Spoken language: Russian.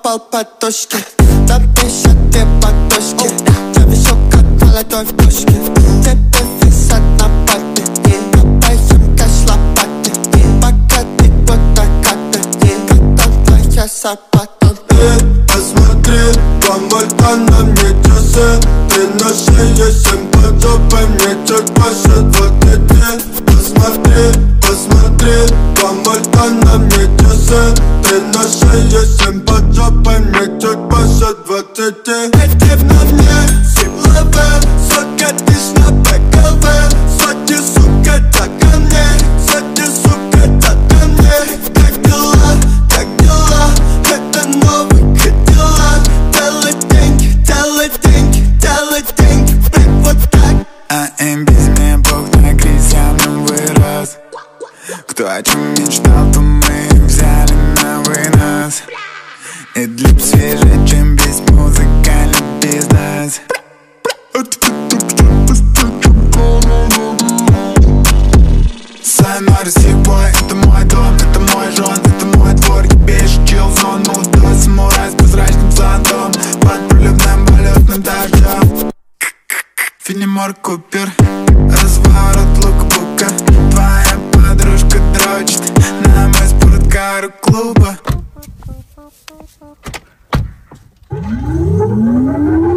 пол подушки. Напишет ты подушки. Я вижу, как молодой в пушке. Тебе висят на папе. Копаем кэш лопаты. Пока ты куда каты. Когда твоя зарплата. Посмотри, помолька на мне часы. Ты на шее, 7 под жопой, мне чуть больше 20. Посмотри, помолька на мне часы. Ты на шее, 7 под жопой, мне чуть больше 20. Эти на мне силовые, сука, ты ж на БКВ. Сзади, сука, так ко мне, сзади, сука, так ко мне. Как дела, как дела, это новый Кадиллак. Делай деньги, делай деньги, делай деньги, блин, вот так. А им без меня Бог на крестьянам вырос. Кто о чем мечтал, то мы взяли на вынос. И для свежее, чем без музыкальный бизнес. Сайнори Сибой, это мой дом, это мой жон, это мой двор. Я бежу, чил зону, то самурай с прозрачным зонтом. Под проливным полетным дождем. Филимор Купер, разворот лукбука. Твоя подружка дрочит на мой спорткар клуба.